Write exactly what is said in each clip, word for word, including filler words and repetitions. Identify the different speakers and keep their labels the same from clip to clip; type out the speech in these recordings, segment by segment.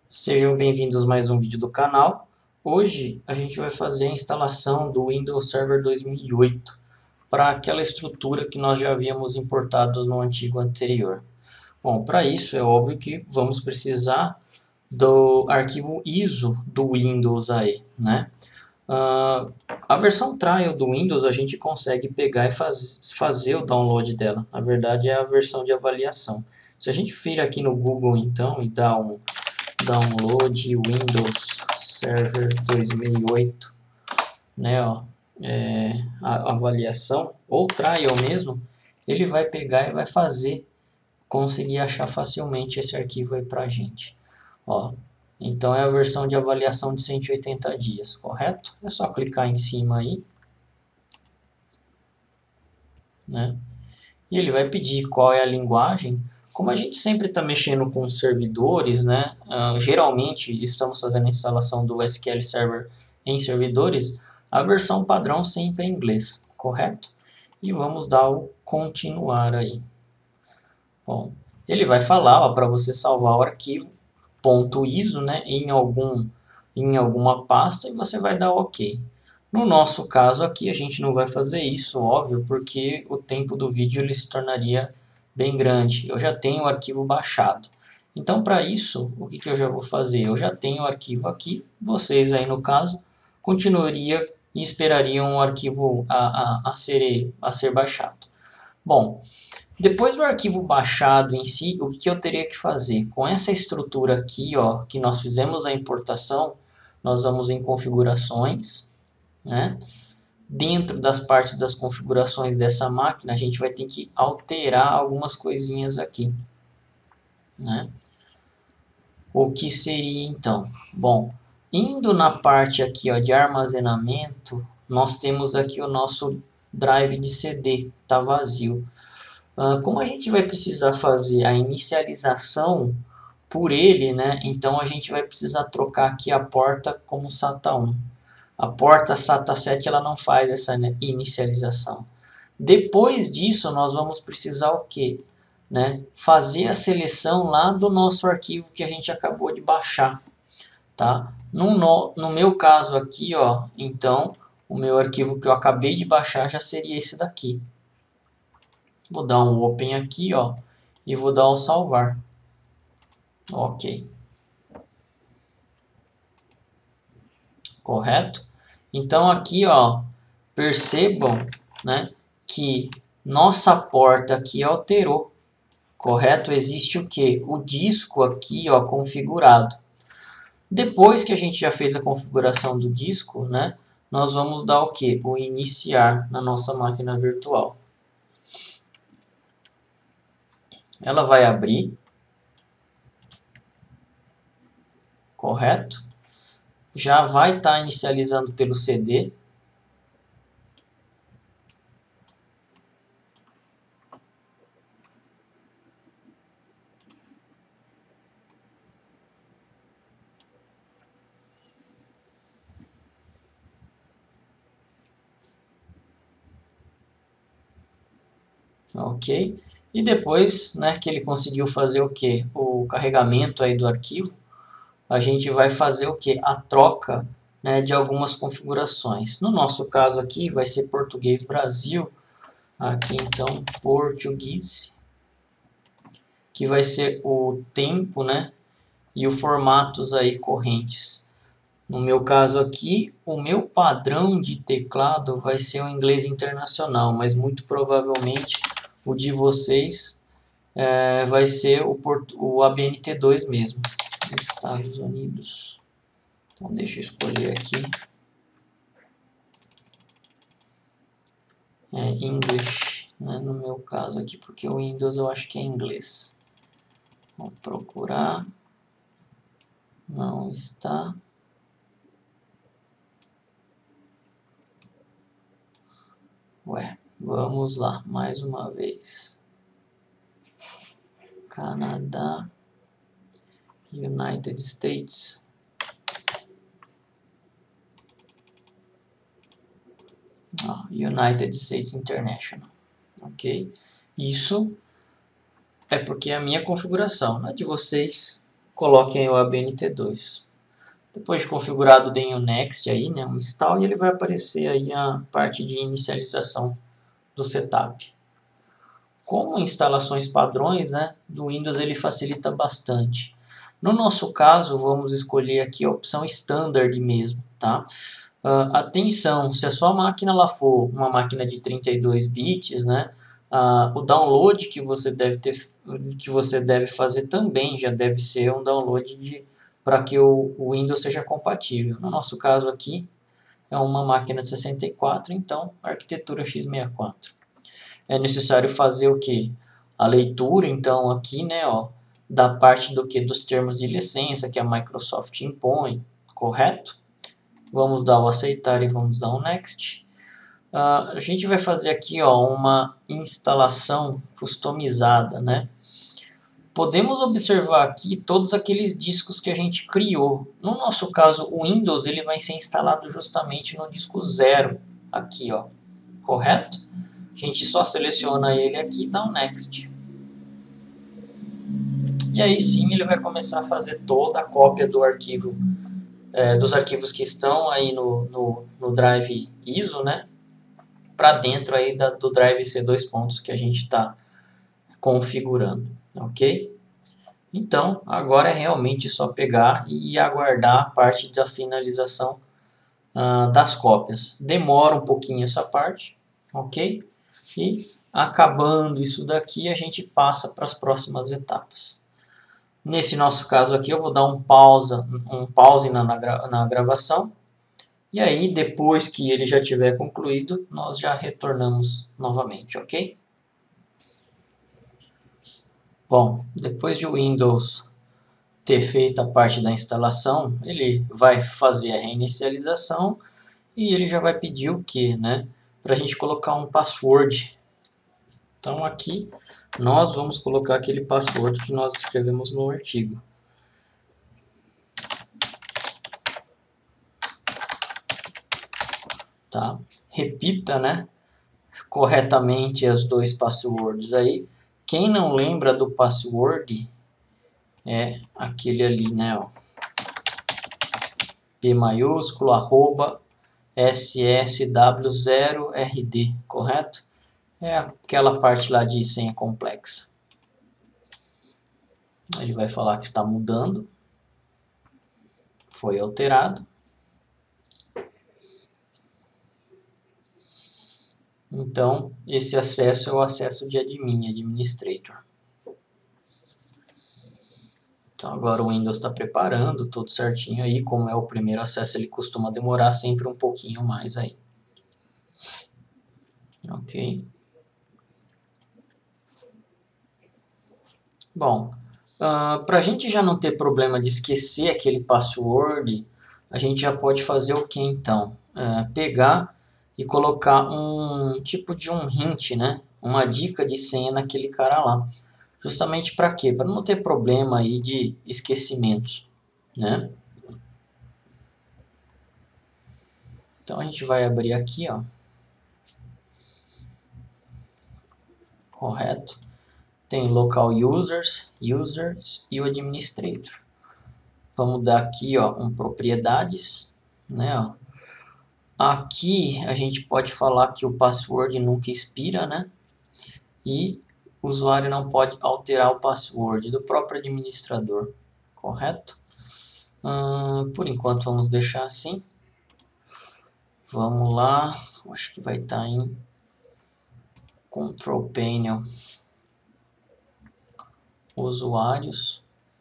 Speaker 1: Sejam bem-vindos a mais um vídeo do canal. Hoje a gente vai fazer a instalação do Windows Server dois mil e oito para aquela estrutura que nós já havíamos importado no antigo anterior. Bom, para isso é óbvio que vamos precisar do arquivo I S O do Windows aí, né? Uh, a versão trial do Windows a gente consegue pegar e faz, fazer o download dela. Na verdade é a versão de avaliação. Se a gente vir aqui no Google então e dar um download Windows Server dois mil e oito, né, ó, é, a avaliação ou trial mesmo, ele vai pegar e vai fazer conseguir achar facilmente esse arquivo aí pra gente, ó. Então é a versão de avaliação de cento e oitenta dias, correto? É só clicar em cima aí, né? E ele vai pedir qual é a linguagem. Como a gente sempre está mexendo com servidores, né? Uh, geralmente estamos fazendo a instalação do S Q L Server em servidores, a versão padrão sempre é em inglês, correto? E vamos dar o continuar aí. Bom, ele vai falar para você salvar o arquivo .iso, né, em, algum, em alguma pasta e você vai dar OK. No nosso caso aqui a gente não vai fazer isso, óbvio, porque o tempo do vídeo ele se tornaria bem grande. Eu já tenho o arquivo baixado. Então para isso, o que, que eu já vou fazer? Eu já tenho o arquivo aqui, vocês aí no caso, continuaria e esperariam o arquivo a, a, a, ser, a ser baixado. Bom, depois do arquivo baixado em si, o que eu teria que fazer? Com essa estrutura aqui, ó, que nós fizemos a importação, nós vamos em configurações, né? Dentro das partes das configurações dessa máquina, a gente vai ter que alterar algumas coisinhas aqui, né? O que seria então? Bom, indo na parte aqui, ó, de armazenamento, nós temos aqui o nosso drive de C D, está vazio. Uh, como a gente vai precisar fazer a inicialização por ele, né? Então a gente vai precisar trocar aqui a porta como SATA um. A porta SATA sete ela não faz essa inicialização. Depois disso nós vamos precisar o quê? Né? Fazer a seleção lá do nosso arquivo que a gente acabou de baixar, tá? No, no, no meu caso aqui, ó, então o meu arquivo que eu acabei de baixar já seria esse daqui. Vou dar um open aqui, ó, e vou dar um salvar. Ok. Correto? Então aqui, ó, percebam, né, que nossa porta aqui alterou. Correto? Existe o que? O disco aqui, ó, configurado. Depois que a gente já fez a configuração do disco, né, nós vamos dar o que? O iniciar na nossa máquina virtual. Ela vai abrir, correto? Já vai estar tá inicializando pelo C D. Ok? E depois, né, que ele conseguiu fazer o que? O carregamento aí do arquivo, a gente vai fazer o que? A troca, né, de algumas configurações. No nosso caso aqui vai ser português Brasil, aqui então português, que vai ser o tempo, né, e o formatos aí correntes. No meu caso aqui, o meu padrão de teclado vai ser o inglês internacional, mas muito provavelmente o de vocês é, vai ser o, o A B N T dois mesmo. Estados Unidos. Então deixa eu escolher aqui. É English, né, no meu caso aqui, porque o Windows eu acho que é inglês. Vou procurar. Não está. Ué, vamos lá, mais uma vez. Canadá, United States. Oh, United States International. Ok? Isso é porque é a minha configuração, não é de vocês. coloquem o A B N T dois. Depois de configurado, deem o Next aí, né, um install, e ele vai aparecer aí a parte de inicialização do setup. Como instalações padrões, né, do Windows, ele facilita bastante. No nosso caso, vamos escolher aqui a opção Standard mesmo, tá? Uh, atenção, se a sua máquina lá for uma máquina de trinta e dois bits, né, uh, o download que você deve ter, que você deve fazer também já deve ser um download de para que o, o Windows seja compatível. No nosso caso aqui é uma máquina de sessenta e quatro, então arquitetura x sessenta e quatro. É necessário fazer o que? A leitura, então aqui, né, ó, da parte do que dos termos de licença que a Microsoft impõe, correto? Vamos dar o aceitar e vamos dar o next. Uh, a gente vai fazer aqui, ó, uma instalação customizada, né? Podemos observar aqui todos aqueles discos que a gente criou. No nosso caso, o Windows ele vai ser instalado justamente no disco zero, aqui, ó, correto? A gente só seleciona ele aqui e dá um next. E aí sim ele vai começar a fazer toda a cópia do arquivo, é, dos arquivos que estão aí no, no, no drive I S O, né? Para dentro aí da, do drive C dois pontos que a gente está configurando, ok? Então, agora é realmente só pegar e aguardar a parte da finalização uh, das cópias. Demora um pouquinho essa parte, ok? E acabando isso daqui, a gente passa para as próximas etapas. Nesse nosso caso aqui, eu vou dar um, pausa, um pause na, na, na gravação. E aí, depois que ele já tiver concluído, nós já retornamos novamente, ok? Bom, depois de o Windows ter feito a parte da instalação, ele vai fazer a reinicialização e ele já vai pedir o que, né? Para a gente colocar um password. Então aqui nós vamos colocar aquele password que nós escrevemos no artigo. Tá? Repita, né, corretamente as dois passwords aí. Quem não lembra do password é aquele ali, né, ó, P maiúsculo, arroba, S S W zero R D, correto? É aquela parte lá de senha complexa. Ele vai falar que está mudando, foi alterado. Então, esse acesso é o acesso de admin, administrator. Então, agora o Windows está preparando tudo certinho aí. Como é o primeiro acesso, ele costuma demorar sempre um pouquinho mais aí. Ok. Bom, uh, para a gente já não ter problema de esquecer aquele password, a gente já pode fazer o que então? Uh, pegar e colocar um tipo de um hint, né? Uma dica de senha naquele cara lá. Justamente para quê? Para não ter problema aí de esquecimentos, né? Então a gente vai abrir aqui, ó. Correto? Tem local users, users e o administrator. Vamos dar aqui, ó, um propriedades, né, ó. Aqui a gente pode falar que o password nunca expira, né? E o usuário não pode alterar o password do próprio administrador, correto? Hum, por enquanto vamos deixar assim. Vamos lá, acho que vai estar em Control Panel, usuários,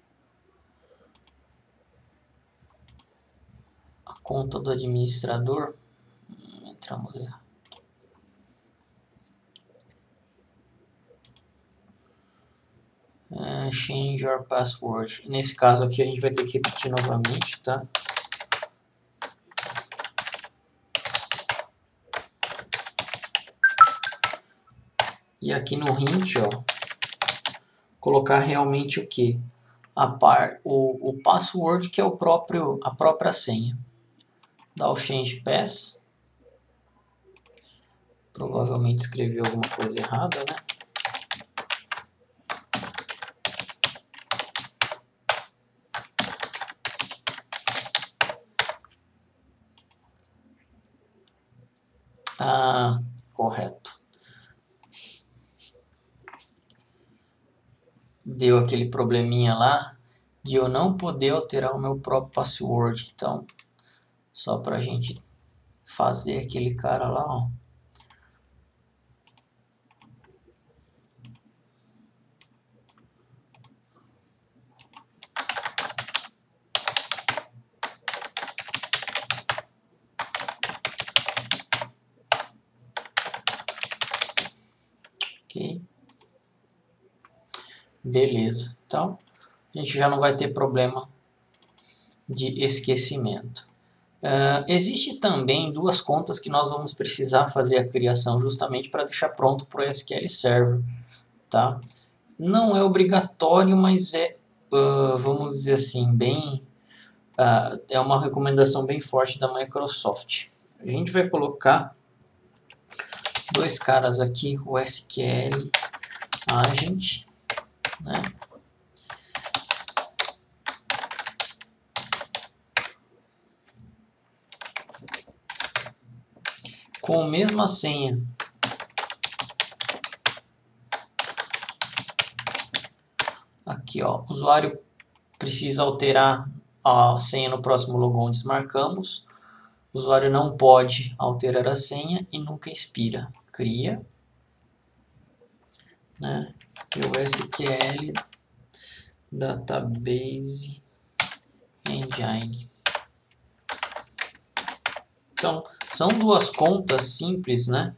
Speaker 1: a conta do administrador, entramos errado. Uh, change your password. Nesse caso aqui a gente vai ter que repetir novamente, tá? E aqui no hint, ó, colocar realmente o que? A par, o, o password que é o próprio, a própria senha. Dá o change pass. Provavelmente escreveu alguma coisa errada, né? Ah, correto. Deu aquele probleminha lá de eu não poder alterar o meu próprio password. Então, só para a gente fazer aquele cara lá, ó. Ok. Beleza. Então, a gente já não vai ter problema de esquecimento. Uh, existe também duas contas que nós vamos precisar fazer a criação justamente para deixar pronto para o S Q L Server, tá? Não é obrigatório, mas é, uh, vamos dizer assim, bem, uh, é uma recomendação bem forte da Microsoft. A gente vai colocar dois caras aqui, o S Q L Agent, né? Com a mesma senha. Aqui, ó, o usuário precisa alterar a senha no próximo logon, desmarcamos. O usuário não pode alterar a senha e nunca expira. Cria, né? E o S Q L Database Engine. Então, são duas contas simples, né?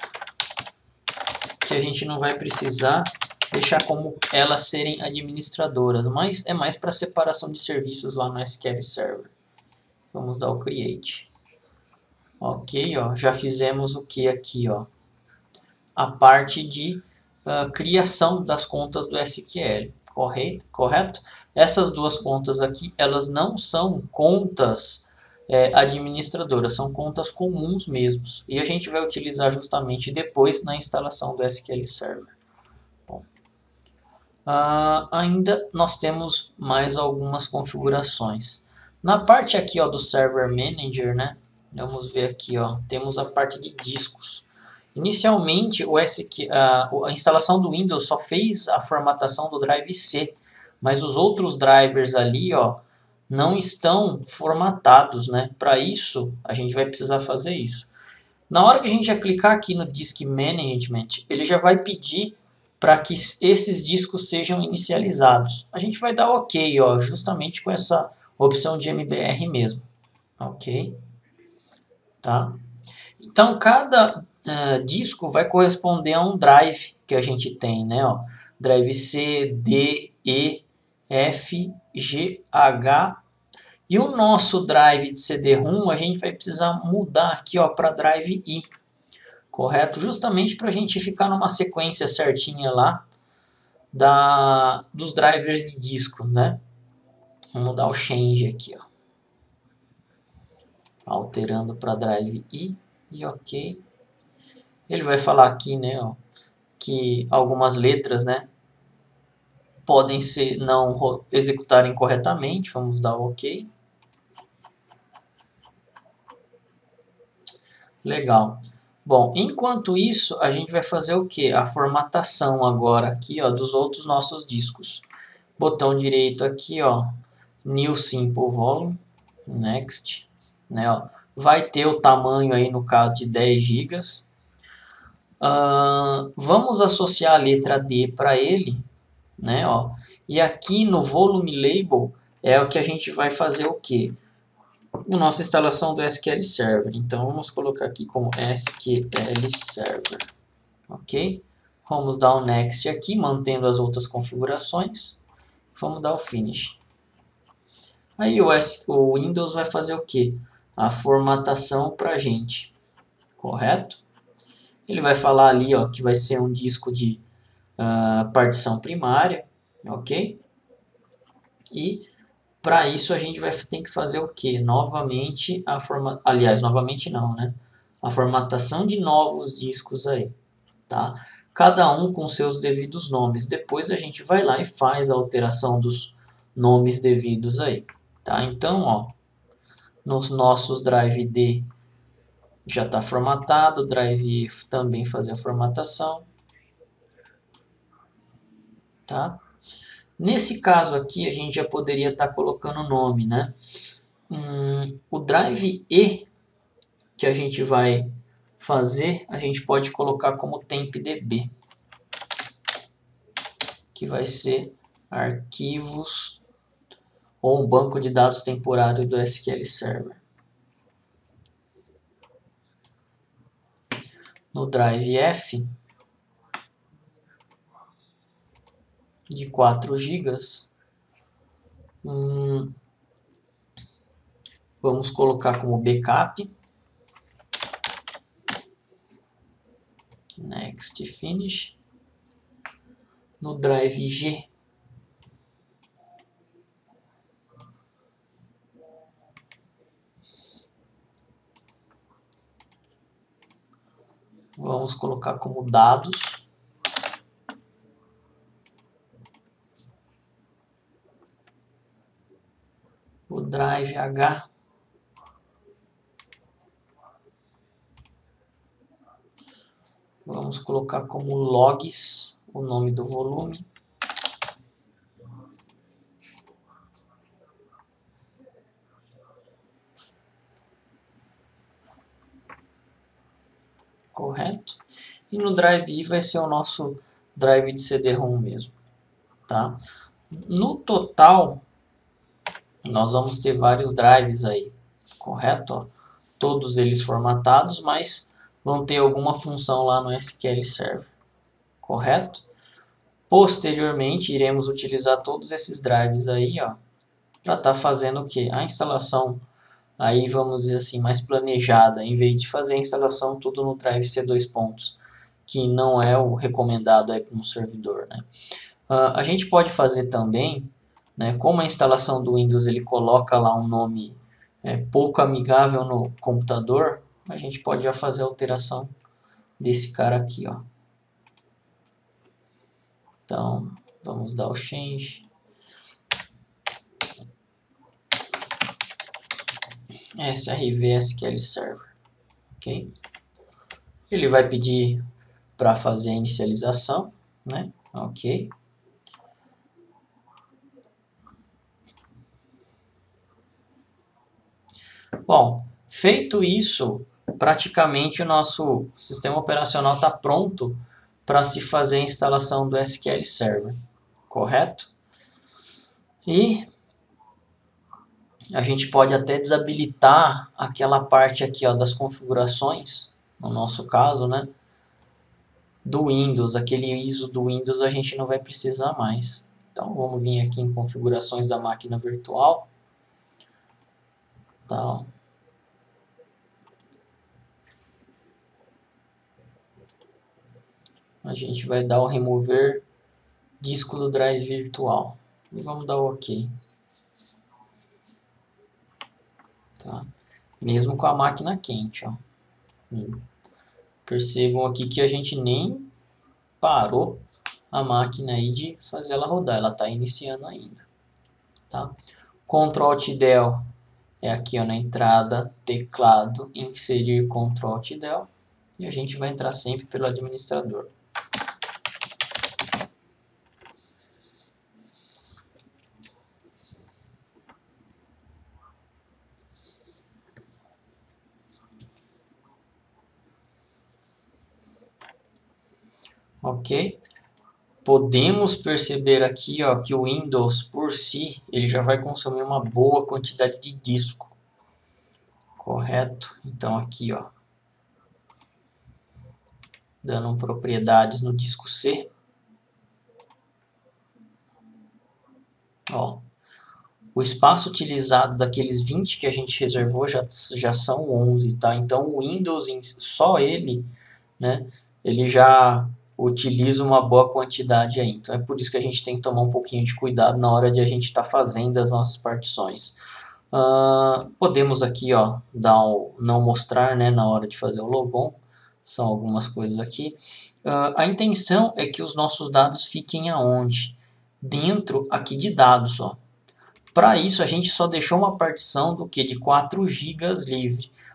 Speaker 1: Que a gente não vai precisar deixar como elas serem administradoras, mas é mais para separação de serviços lá no S Q L Server. Vamos dar o Create. Ok, ó, já fizemos o que aqui, ó? A parte de uh, criação das contas do S Q L, corre correto? Essas duas contas aqui, elas não são contas é, administradoras, são contas comuns mesmos. E a gente vai utilizar justamente depois na instalação do S Q L Server. Bom, uh, ainda nós temos mais algumas configurações. Na parte aqui, ó, do Server Manager, né? Vamos ver aqui, ó, temos a parte de discos. Inicialmente, o S Q, a, a instalação do Windows só fez a formatação do drive C, mas os outros drivers ali, ó, não estão formatados, né? Para isso, a gente vai precisar fazer isso. Na hora que a gente já clicar aqui no Disk Management, ele já vai pedir para que esses discos sejam inicializados. A gente vai dar OK, ó, justamente com essa opção de M B R mesmo. OK? Tá? Então, cada uh, disco vai corresponder a um drive que a gente tem, né? Ó, drive C, D, E, F, G, H. E o nosso drive de C D ROM, a gente vai precisar mudar aqui para drive I. Correto? Justamente para a gente ficar numa sequência certinha lá da, dos drivers de disco, né? Vamos dar o change aqui, ó. Alterando para drive I e OK. Ele vai falar aqui, né, ó, que algumas letras, né, podem ser não executarem corretamente. Vamos dar o OK. Legal. Bom, enquanto isso, a gente vai fazer o que? A formatação agora aqui, ó, dos outros nossos discos. Botão direito aqui, ó, New Simple Volume, Next, né, ó, vai ter o tamanho aí no caso de dez gigas. Uh, vamos associar a letra D para ele, né, ó, e aqui no Volume Label é o que a gente vai fazer o que? A nossa instalação do S Q L Server. Então vamos colocar aqui como S Q L Server, ok? Vamos dar o Next aqui, mantendo as outras configurações. Vamos dar o Finish. Aí o, S, o Windows vai fazer o que? A formatação para a gente, correto? Ele vai falar ali, ó, que vai ser um disco de uh, partição primária, ok? E para isso a gente vai ter que fazer o que? Novamente a forma, aliás, novamente não, né? A formatação de novos discos aí, tá? Cada um com seus devidos nomes. Depois a gente vai lá e faz a alteração dos nomes devidos aí, tá? Então, ó, nos nossos drive D já está formatado, o drive também fazer a formatação. Tá? Nesse caso aqui, a gente já poderia estar tá colocando o nome, né? Hum, o drive E que a gente vai fazer, a gente pode colocar como tempdb, que vai ser arquivos ou um banco de dados temporário do S Q L Server. No drive F, de quatro gigas, hum, vamos colocar como backup, next, finish. No drive G, vamos colocar como dados. O drive H, vamos colocar como logs o nome do volume. Correto? E no drive I vai ser o nosso drive de C D ROM mesmo. Tá? No total, nós vamos ter vários drives aí, correto? Ó, todos eles formatados, mas vão ter alguma função lá no S Q L Server, correto? Posteriormente, iremos utilizar todos esses drives aí, ó, para estar tá fazendo o que? A instalação, aí vamos dizer assim, mais planejada, em vez de fazer a instalação tudo no drive C dois pontos, que não é o recomendado aí para um servidor, né? Uh, a gente pode fazer também, né, como a instalação do Windows ele coloca lá um nome é, pouco amigável no computador, a gente pode já fazer a alteração desse cara aqui, ó. Então, vamos dar o change. S R V S Q L Server, ok? Ele vai pedir para fazer a inicialização, né? Ok. Bom, feito isso, praticamente o nosso sistema operacional está pronto para se fazer a instalação do S Q L Server, correto? E a gente pode até desabilitar aquela parte aqui, ó, das configurações, no nosso caso, né, do Windows, aquele I S O do Windows a gente não vai precisar mais. Então vamos vir aqui em configurações da máquina virtual. Tá. A gente vai dar o remover disco do drive virtual e vamos dar o OK. Tá? Mesmo com a máquina quente, ó. Hum. Percebam aqui que a gente nem parou a máquina aí de fazer ela rodar, ela está iniciando ainda. Tá? Ctrl Alt Del é aqui, ó, na entrada, teclado, inserir Ctrl Alt Del e a gente vai entrar sempre pelo administrador. Ok? Podemos perceber aqui, ó, que o Windows por si ele já vai consumir uma boa quantidade de disco, correto? Então aqui, ó, dando propriedades no disco C, ó, o espaço utilizado daqueles vinte que a gente reservou já, já são onze, tá? Então o Windows, só ele, né, ele já utiliza uma boa quantidade aí. Então é por isso que a gente tem que tomar um pouquinho de cuidado na hora de a gente estar tá fazendo as nossas partições. Uh, podemos aqui, ó, dar o não mostrar, né, na hora de fazer o logon. São algumas coisas aqui. Uh, a intenção é que os nossos dados fiquem aonde? Dentro aqui de dados, ó. Para isso a gente só deixou uma partição do que de quatro gigas livre.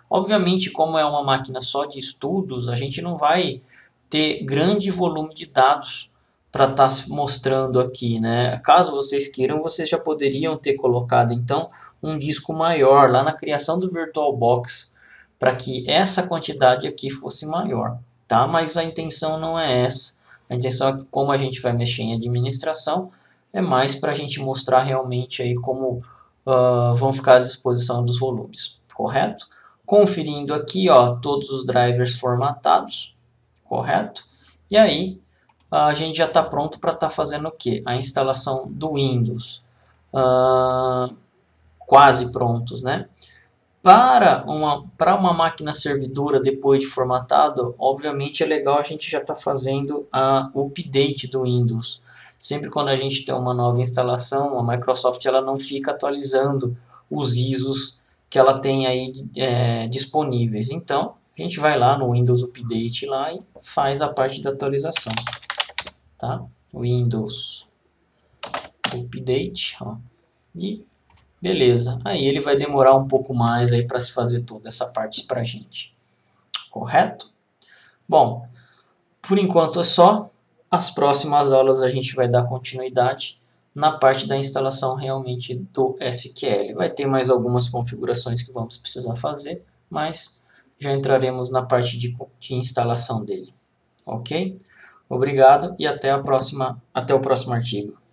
Speaker 1: Obviamente, como é uma máquina só de estudos, a gente não vai ter grande volume de dados para estar tá mostrando aqui, né? Caso vocês queiram, vocês já poderiam ter colocado então um disco maior lá na criação do VirtualBox para que essa quantidade aqui fosse maior, tá? Mas a intenção não é essa. A intenção é que, como a gente vai mexer em administração, é mais para a gente mostrar realmente aí como uh, vão ficar à disposição dos volumes, correto? Conferindo aqui, ó, todos os drivers formatados, correto? E aí a gente já está pronto para estar tá fazendo o que? A instalação do Windows. Uh, quase prontos, né? Para uma, para uma máquina servidora depois de formatado, obviamente é legal a gente já estar tá fazendo a, o update do Windows. Sempre quando a gente tem uma nova instalação, a Microsoft ela não fica atualizando os I S Os que ela tem aí é, disponíveis. Então, a gente vai lá no Windows Update lá e faz a parte da atualização. Tá? Windows Update, ó, e beleza. Aí ele vai demorar um pouco mais aí para se fazer toda essa parte para a gente, correto? Bom, por enquanto é só. As próximas aulas a gente vai dar continuidade na parte da instalação realmente do S Q L. Vai ter mais algumas configurações que vamos precisar fazer, mas já entraremos na parte de, de instalação dele, ok? Obrigado e até a próxima, até o próximo artigo.